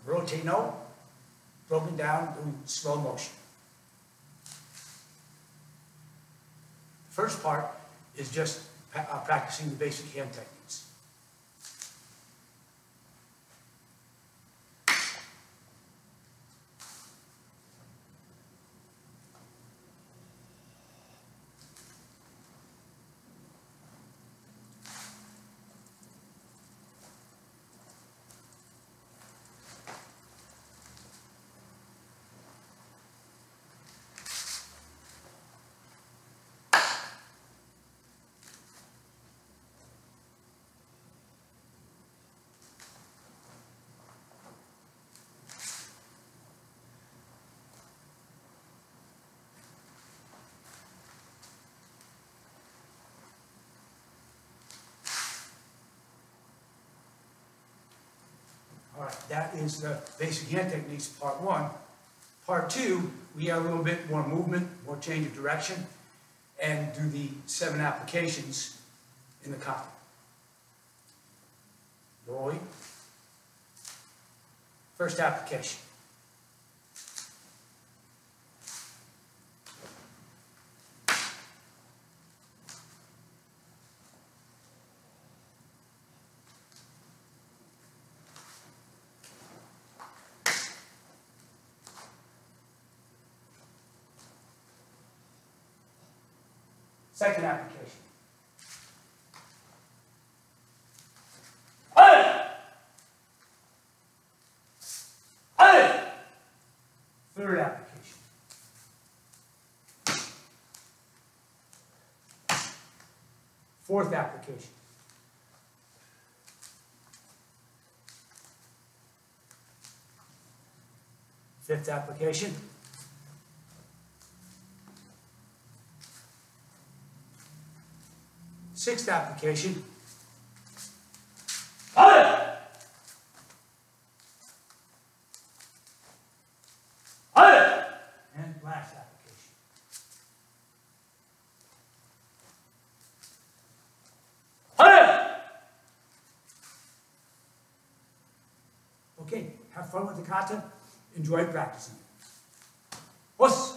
Morote no, broken down in slow motion. The first part is just practicing the basic hand techniques. All right, that is the basic hand techniques, part one. Part two, we have a little bit more movement, more change of direction, and do the 7 applications in the kata. Yoi. First application. Second application. Third application. Fourth application. Fifth application. Sixth application. And last application. Okay, have fun with the kata. Enjoy practicing.